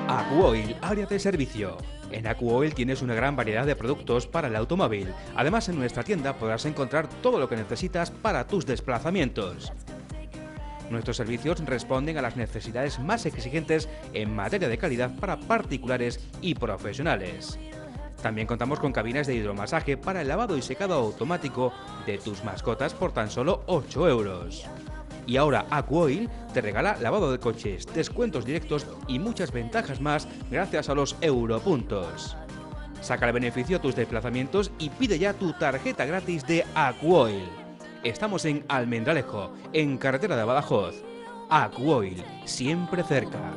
Acuoil, área de servicio. En Acuoil tienes una gran variedad de productos para el automóvil. Además, en nuestra tienda podrás encontrar todo lo que necesitas para tus desplazamientos. Nuestros servicios responden a las necesidades más exigentes en materia de calidad para particulares y profesionales. También contamos con cabinas de hidromasaje para el lavado y secado automático de tus mascotas por tan solo 8 euros. Y ahora Acuoil te regala lavado de coches, descuentos directos y muchas ventajas más gracias a los europuntos. Saca el beneficio a tus desplazamientos y pide ya tu tarjeta gratis de Acuoil. Estamos en Almendralejo, en carretera de Badajoz. Acuoil, siempre cerca.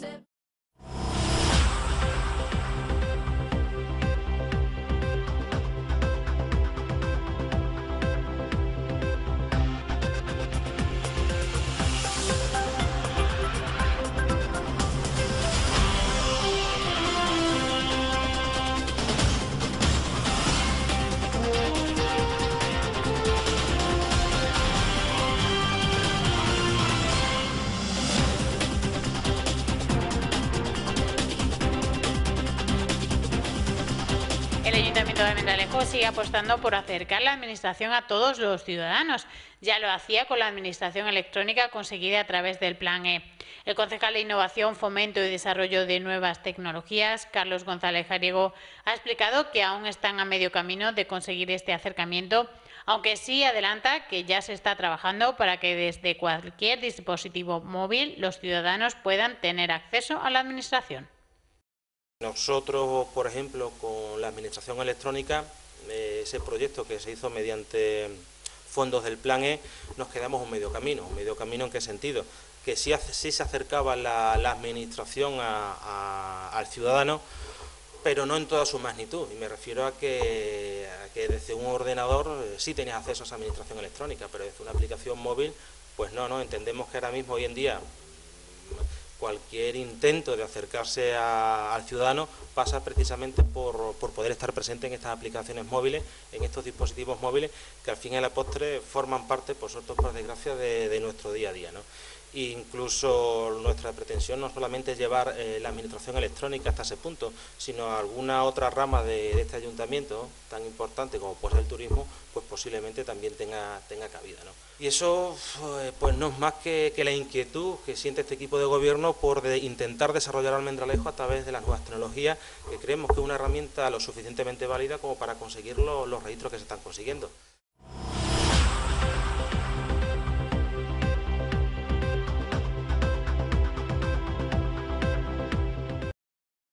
El Ayuntamiento de Almendralejo sigue apostando por acercar la administración a todos los ciudadanos. Ya lo hacía con la administración electrónica conseguida a través del Plan E. El concejal de Innovación, Fomento y Desarrollo de Nuevas Tecnologías, Carlos González Jariego, ha explicado que aún están a medio camino de conseguir este acercamiento, aunque sí adelanta que ya se está trabajando para que desde cualquier dispositivo móvil los ciudadanos puedan tener acceso a la administración. Nosotros, por ejemplo, con la administración electrónica, ese proyecto que se hizo mediante fondos del Plan E, nos quedamos un medio camino. ¿Un medio camino en qué sentido? Que sí se acercaba la administración al ciudadano, pero no en toda su magnitud. Y me refiero a que desde un ordenador sí tenías acceso a esa administración electrónica, pero desde una aplicación móvil, pues no. Entendemos que ahora mismo, hoy en día, cualquier intento de acercarse al ciudadano pasa precisamente por poder estar presente en estas aplicaciones móviles, en estos dispositivos móviles que al fin y a la postre forman parte, por suerte o por desgracia, de nuestro día a día, ¿no? E incluso nuestra pretensión no solamente es llevar la administración electrónica hasta ese punto, sino alguna otra rama de este ayuntamiento tan importante como puede ser el turismo, pues posiblemente también tenga cabida, ¿no? Y eso pues no es más que la inquietud que siente este equipo de gobierno por intentar desarrollar Almendralejo a través de las nuevas tecnologías, que creemos que es una herramienta lo suficientemente válida como para conseguir los registros que se están consiguiendo.